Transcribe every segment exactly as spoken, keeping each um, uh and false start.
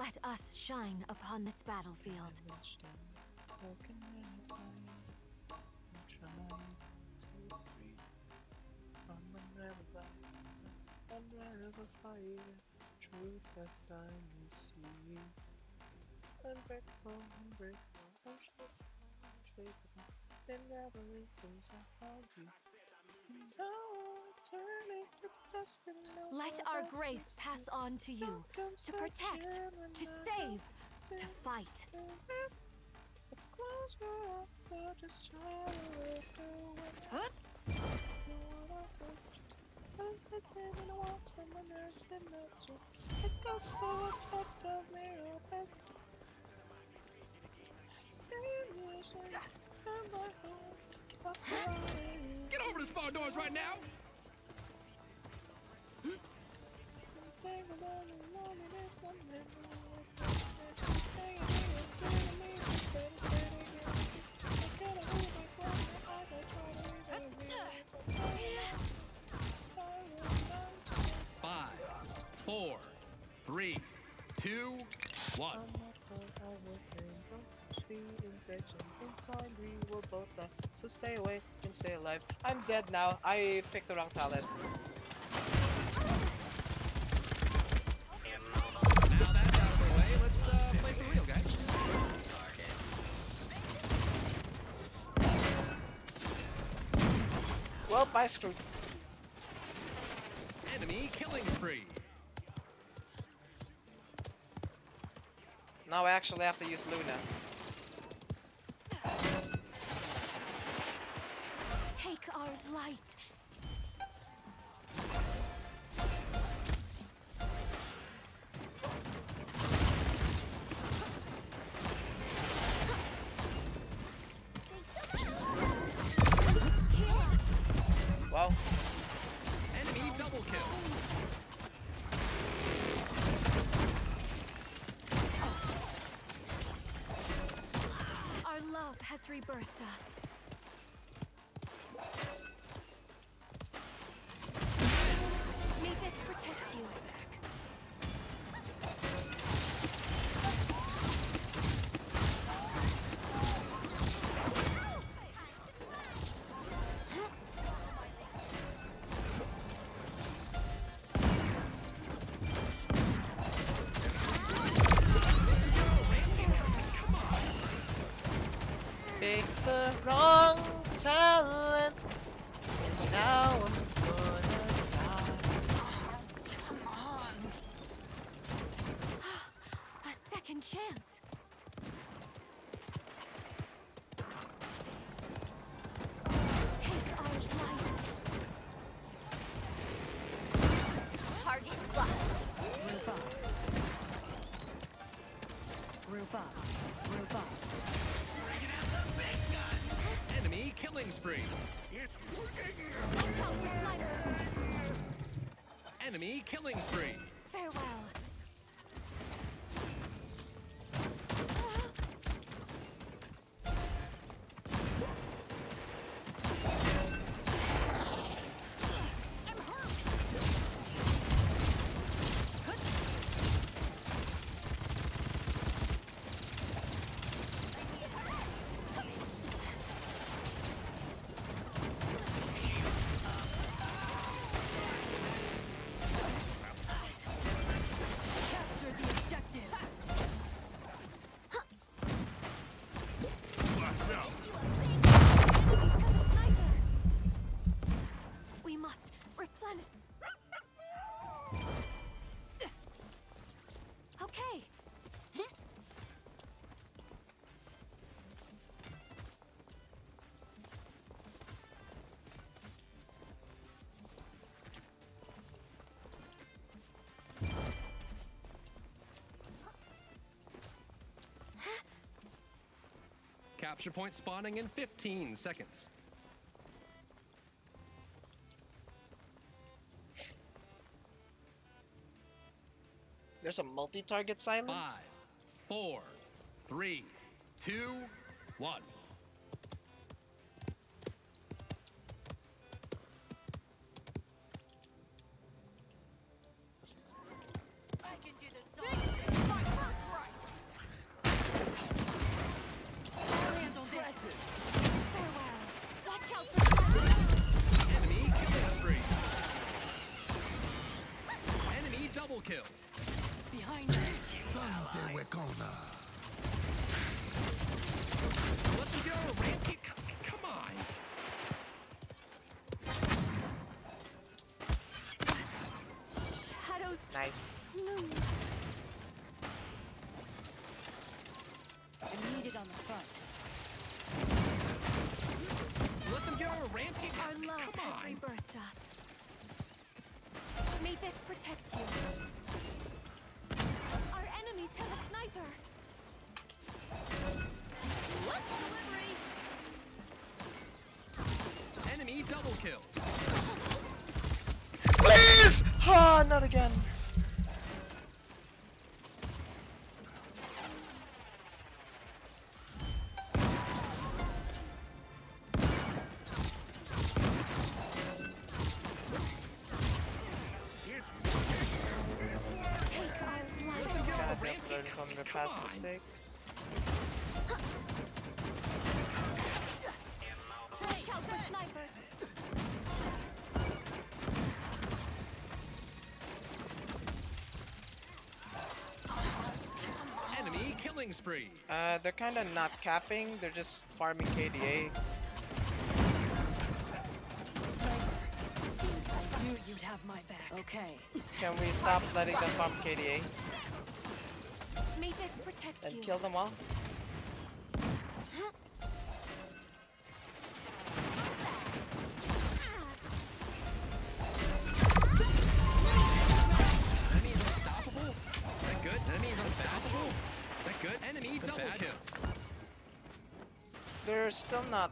Let us shine upon this battlefield. Unravel fire, truth I finally see. Unbreakable, unbreakable, unshakable, unraveling since I found you. No, turning to dust and no Let our grace pass on to you, to protect, to save, to fight. Close your eyes, I'll just try to look away. Hup. I'm thinking I want someone else in magic. It goes for what's left of me, open. Get over the spawn doors right now! Five, four, three, two, one. Time we will both die, so stay away and stay alive. I'm dead now. I picked the wrong talent. Now that's out of the way, let's uh, play for real, guys. Well, I screwed. Enemy killing spree. Now I actually have to use Luna. Take our light. Wow. Enemy double kill. Our love has rebirthed us. May this protect you. Pick the wrong talent. Now I'm gonna die. Come on. A second chance. Take our light. Target locked. Group up. Group up. Group up. Enemy killing spree. Watch out for snipers. Enemy killing spree. Farewell. I'm hurt. Capture the objective. Enemies have a sniper. We must replenish. Okay. Capture point spawning in fifteen seconds. There's a multi-target silence? Five, four, three, two, one. I can do this. double kill. Behind you. Let them go, Rampy. Come, come on. Shadows Nice. loom. I'm needed on the front. Let them go, Rampy. Our love Come has on. rebirthed us. May this protect you. Our enemies have a sniper. Enemy double kill. Please! Ah, not again. Take our life. Gotta Rampy, learn from the come past on. mistake. Watch out for snipers. Enemy killing spree. Uh, they're kind of not capping. They're just farming K D A. I knew you'd have my back. Okay. Can we stop letting them farm K D A May this protect and you. kill them all? Enemy is unstoppable. Is that good? Enemy is unstoppable. Is that good? Enemy double bad. kill. They're still not.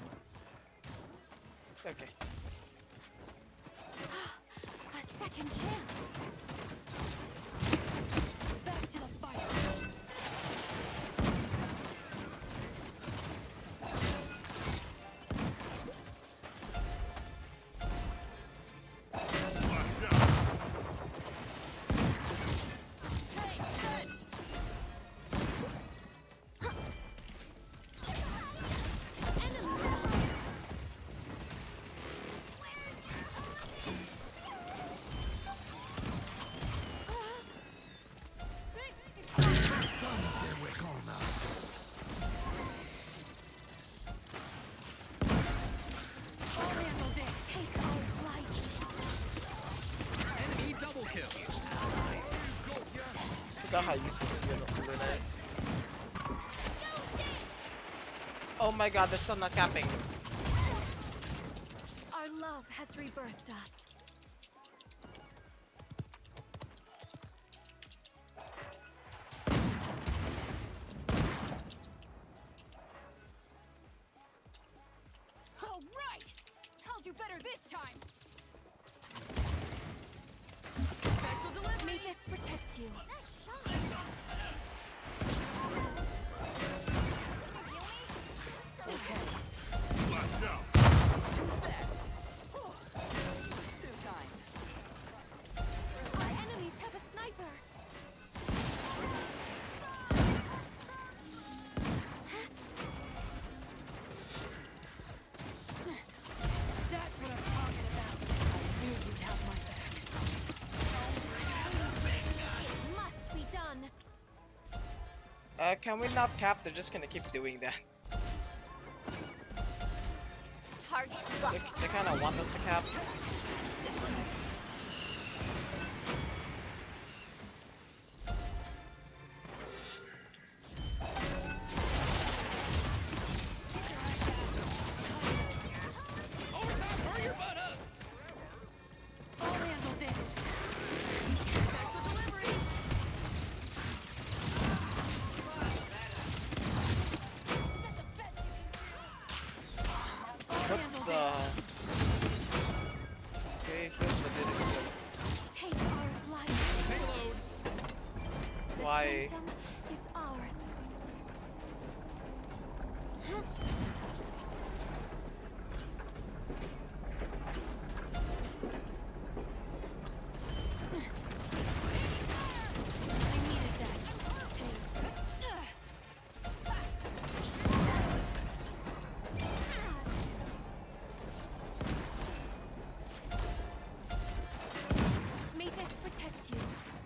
Okay. A second chance. Back to the fight. I'll handle this. Take our life. Enemy double kill. Forgot how useless Luna is. Oh my god, they're still not capping. Our love has rebirthed us. All right. I'll do better this time. Special delivery. May this protect you. Nice shot. Our enemies have a sniper. That's what I'm talking about. I knew you'd have my back. It must be done. Uh, can we not cap? They're just gonna keep doing that. Target They, locked. they kind of want us to cap. Overtime, hurry your butt up. I'll handle this. Special delivery. I'll What handle the? this. Okay, here's the did it. Take our life. Payload. The Why? sanctum is ours. I needed that. May this protect you.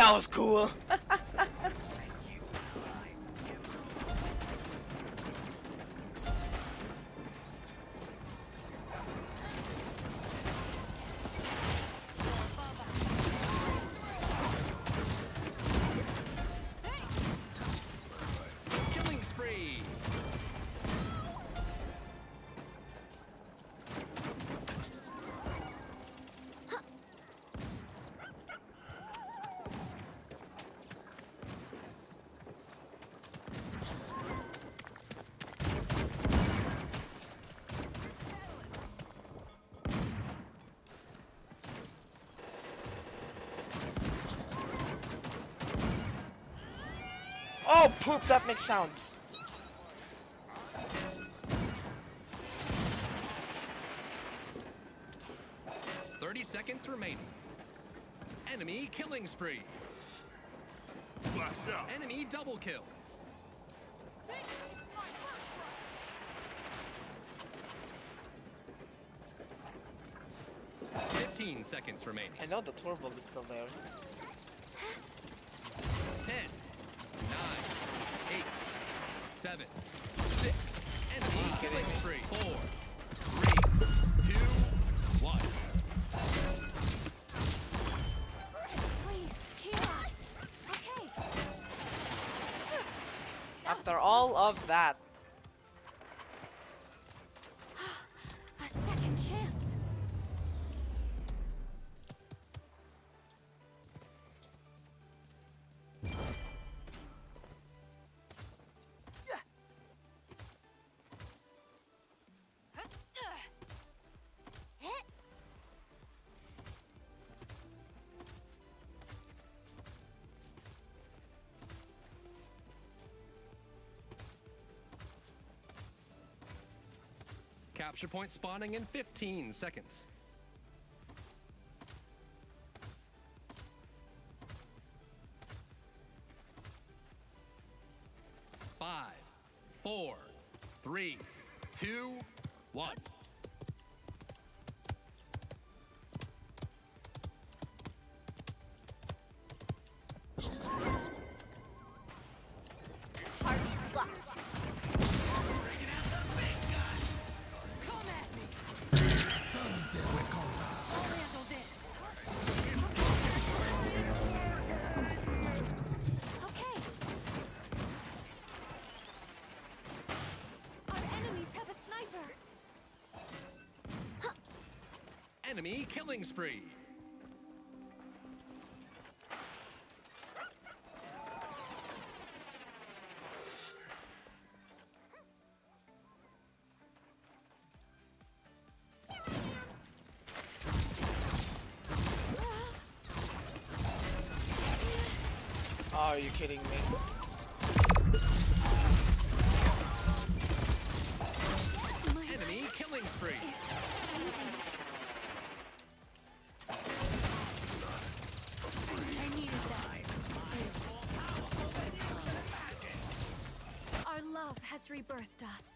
That was cool. Killing spree. Oh, poop, that makes sounds. thirty seconds remaining. Enemy killing spree. Flash out. Enemy double kill. fifteen seconds remaining. I know the Torvald is still there. ten, nine, eight, seven, six. Enemy killing spree. four, three, two, one. Please, heal us. Okay. After all of that, A second chance. Capture point spawning in fifteen seconds. Five, four, three, two, one. Target locked. Come at me. I'll handle this. Okay. Our enemies have a sniper. Enemy killing spree. oh, are you kidding me? My Enemy killing spree. is fading. I needed that. Our love has rebirthed us.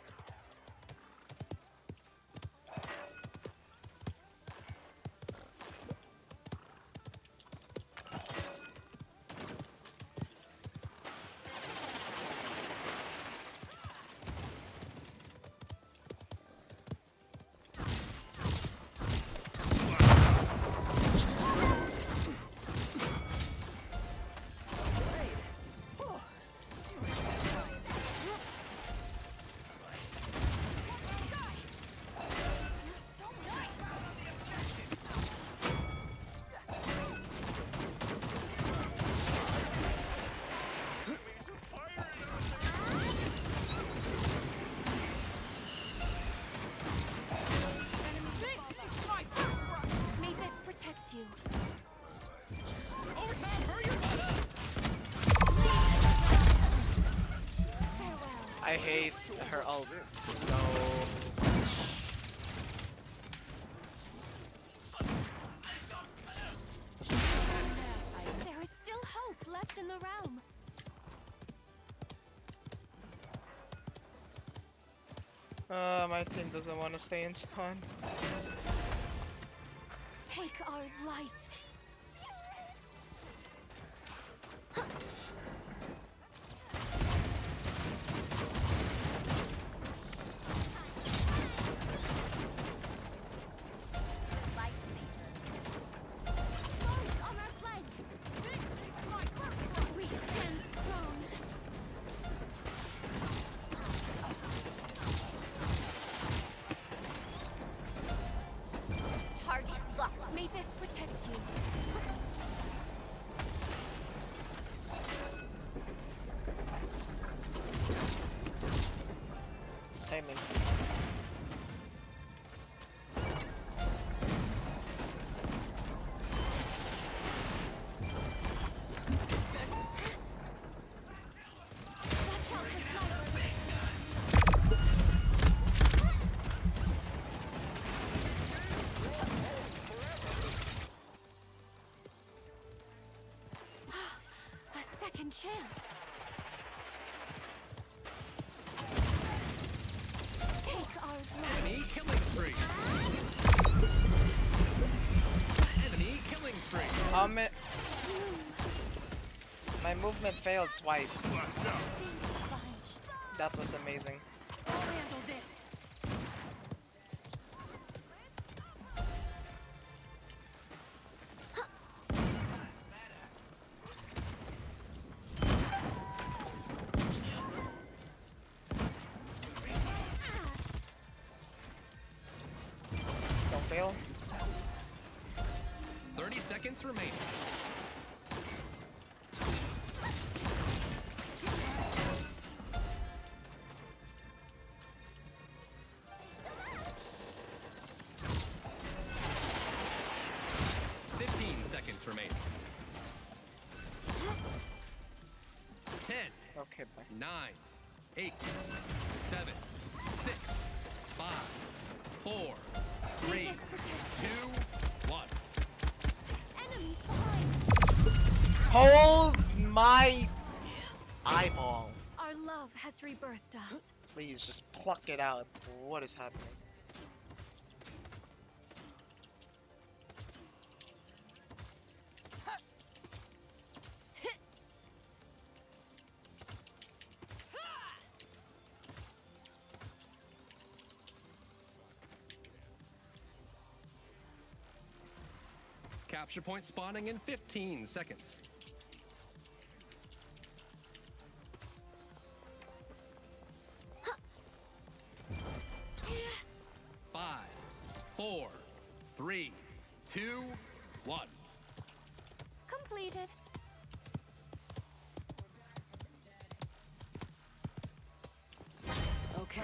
May this protect you. Overtime, hurry your butt up. Farewell. I hate her ult so. There is still hope left in the realm. Uh, my team doesn't want to stay in spawn. Take our light. Foes on our flank. We stand strong. Target locked. May this protect you. Timing. Watch out for snipers. A second chance. Take our blood. Enemy killing spree. Enemy killing spree. Um, it- my movement failed twice. Flash out. Sponge. That was amazing. I'll handle this. Don't fail. thirty seconds remaining. fifteen seconds remaining. ten, Okay, bye. nine, eight, seven, six, five, four, three, This protect two, one. enemies behind. Hold my eyeball. Our love has rebirthed us. Please just pluck it out. What is happening? Capture point spawning in fifteen seconds. Five, four, three, two, one. Completed. Okay.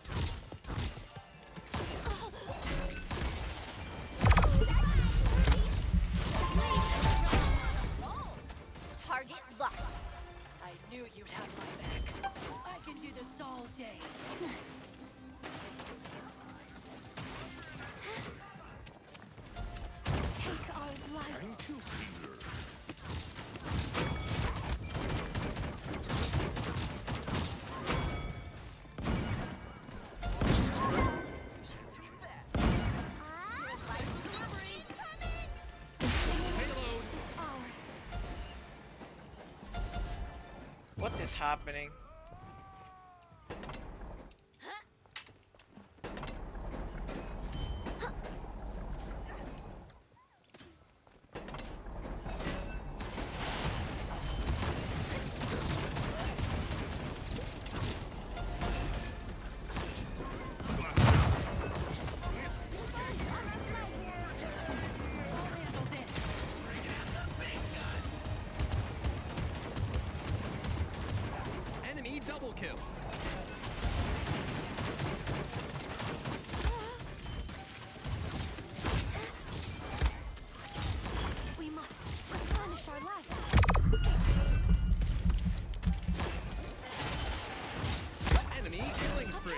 Target locked. I knew you'd have my back. I can do this all day. Take our light. Payload. Is ours. What is happening? I'll handle this. Enemy double kill. We must replenish our life. Enemy killing spree.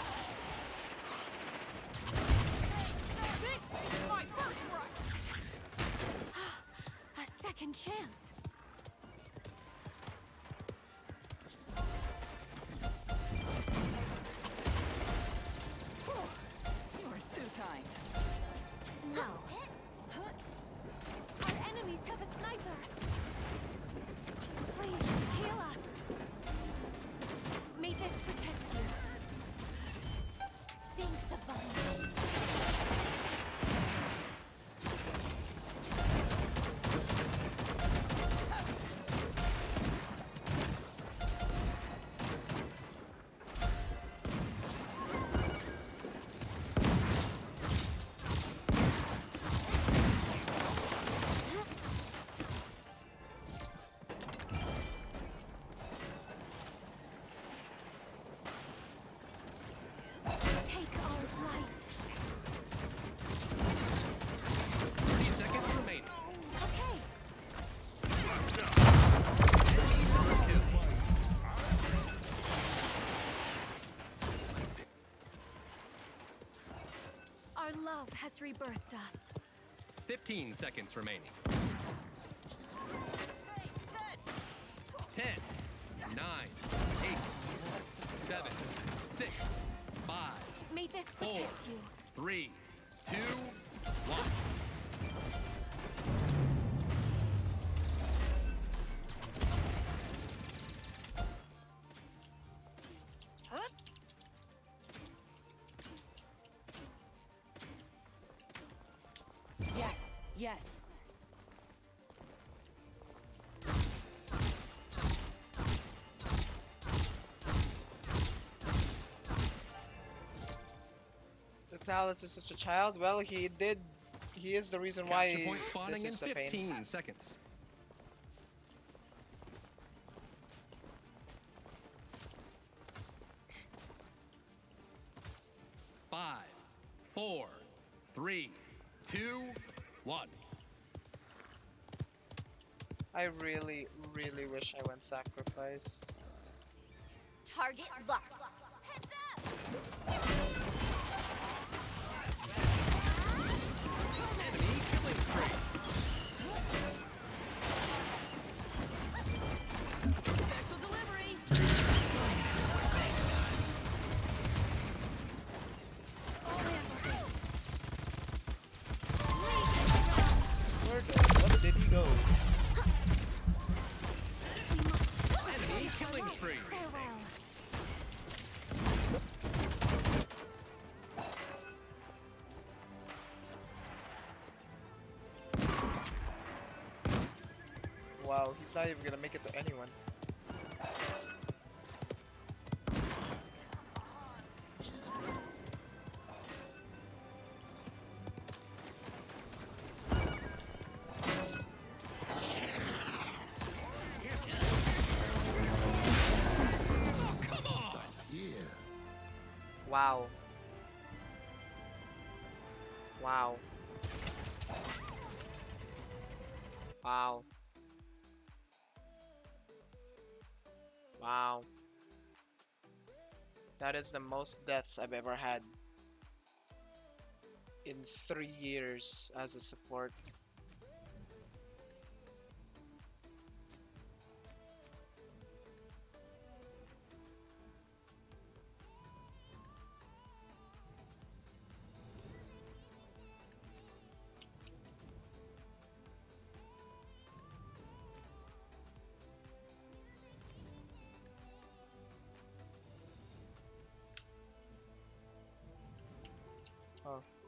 A second chance. You were too kind. No. Our enemies have a sniper. rebirthed us. fifteen seconds remaining. ten, nine, eight, seven, six, five, May this four, protect you. three, two, one. Yes, yes. The Talus is such a child. Well, he did. He is the reason why Capture point spawning in this is a pain. fifteen seconds. Five, four, three, two, one. I really, really wish I went sacrifice. Target locked. Heads up! Enemy killing spree. Special delivery. Where the what did he go? Enemy killing spree. Farewell. Wow, he's not even gonna make it to anyone. Wow. Wow. Wow. Wow. That is the most deaths I've ever had in three years as a support. Oh.